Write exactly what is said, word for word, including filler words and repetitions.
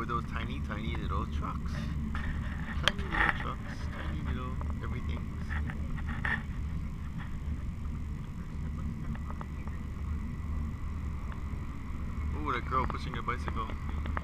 were those tiny, tiny little trucks. Tiny little trucks, tiny little everything. Oh, that girl pushing a bicycle.